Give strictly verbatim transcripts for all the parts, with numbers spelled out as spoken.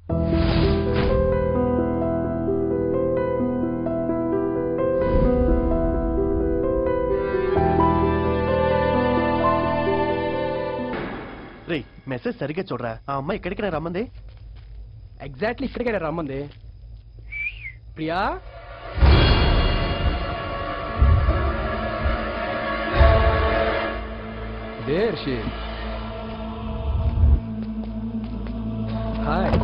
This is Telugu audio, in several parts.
రే మెసేజ్ సరిగ్గా చూడరా. ఆ అమ్మాయి ఇక్కడికి రమ్మంది. ఎగ్జాక్ట్లీ ఇక్కడికే రమ్మంది. Priya there she hi.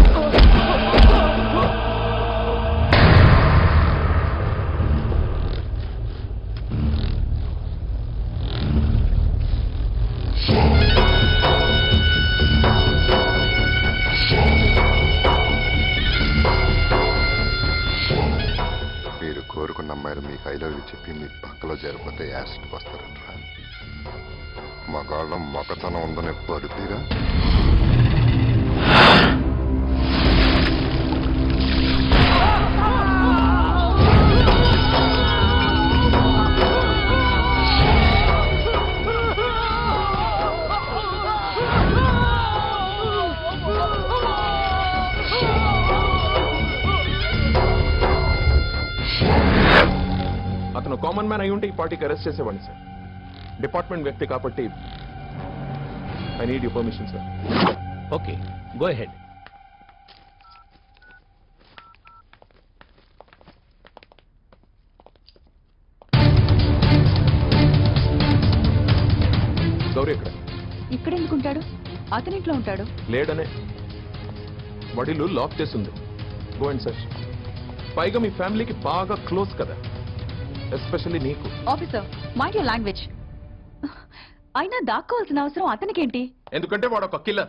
మీరు కోరుకున్న అమ్మాయిలు మీకు ఐ లవ్ యూ చెప్పి మీ పక్కలో చేరిపోతే యాసిడ్కి వస్తారంటారా? మగాళ్ళం మగతనం ఉందనే పడుతీరా? అతను కామన్ మ్యాన్ అయి ఉంటే ఈ పార్టీకి అరెస్ట్ చేసేవాడిని సార్. డిపార్ట్మెంట్ వ్యక్తి కాబట్టి I need you permission sir. Okay, go ahead. Gauri ఎక్కడ? ఇక్కడ ఎందుకుంటాడు? అతని ఇంట్లో ఉంటాడు. లేడనే వడిలు లాక్ చేసింది. Go and search. పైగా మీ ఫ్యామిలీకి బాగా క్లోజ్ కదా, ఎస్పెషల్లీ నీకు. Officer, mind your language. అయినా దాక్కోవాల్సిన అవసరం అతనికేంటి? ఎందుకంటే వాడు ఒక కిల్లర్.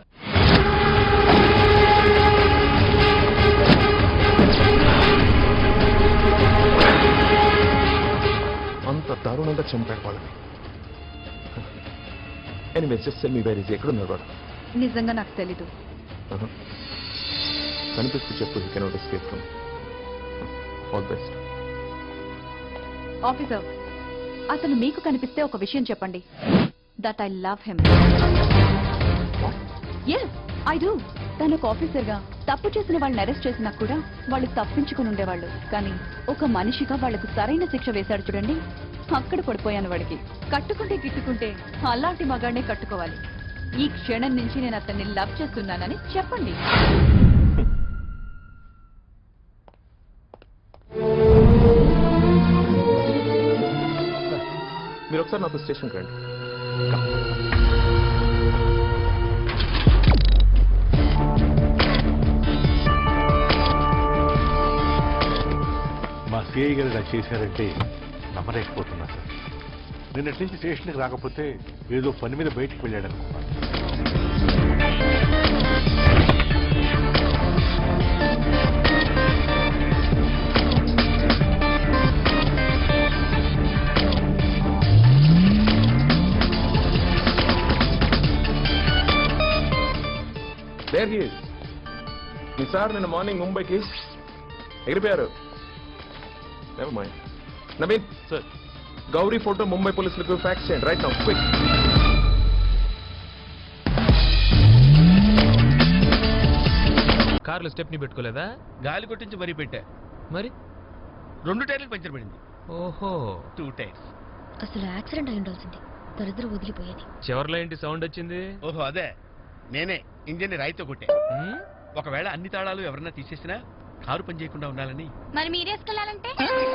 అంత దారుణంగా చంపాడు వాళ్ళని. Anyway, just tell me where is. ఎక్కడ ఉన్నాడు వాడు? నిజంగా నాకు తెలీదు. కనిపిస్తూ చెప్పు. You cannot escape from. All best. Officer, అతను మీకు కనిపిస్తే ఒక విషయం చెప్పండి. That I love him. Yes, I do. తను ఒక ఆఫీసర్ గా తప్పు చేసిన వాళ్ళని అరెస్ట్ చేసినా కూడా వాళ్ళు తప్పించుకుని ఉండేవాళ్ళు. కానీ ఒక మనిషిగా వాళ్లకు సరైన శిక్ష వేశాడు చూడండి, అక్కడ పడిపోయాను వాడికి. కట్టుకుంటే గిట్టుకుంటే అలాంటి మగాడినే కట్టుకోవాలి. ఈ క్షణం నుంచి నేను అతన్ని లవ్ చేస్తున్నానని చెప్పండి. మీరు ఒకసారి నాతో స్టేషన్కి రండి. మా సిఐ గారు ఇలా చేశారంటే నమ్మలేకపోతున్నా సార్. నేను అట్లీస్ట్ స్టేషన్కి రాకపోతే ఏదో పని మీద బయటికి వెళ్ళాడు అనుకున్నాను. There he is. మీ సార్ నిన్న మార్నింగ్ ముంబైకి ఎగిరిపోయారు. Never mind. Naveen sir, Gauri photo Mumbai పోలీసులకు ఫ్యాక్స్ చేయండి రైట్ నౌ, క్విక్. కార్లో స్టెప్ని పెట్టుకోలేదా? గాలి కొట్టించి మరీ పెట్టా. మరి రెండు టైర్లు పంచర్ పడింది. ఓహో, టూ టైర్స్. అసలు యాక్సిడెంట్ అయి ఉండాల్సింది. దరిద్రం వదిలిపోయేది. చివర్లో ఏంటి సౌండ్ వచ్చింది? ఓహో అదే, నేనే ఇంజిన్ రాయితో కొట్టే. ఒకవేళ అన్ని తాళాలు ఎవరన్నా తీసేసినా కారు పని చేయకుండా ఉండాలని. మరి మీరేసుకెళ్ళాలంటే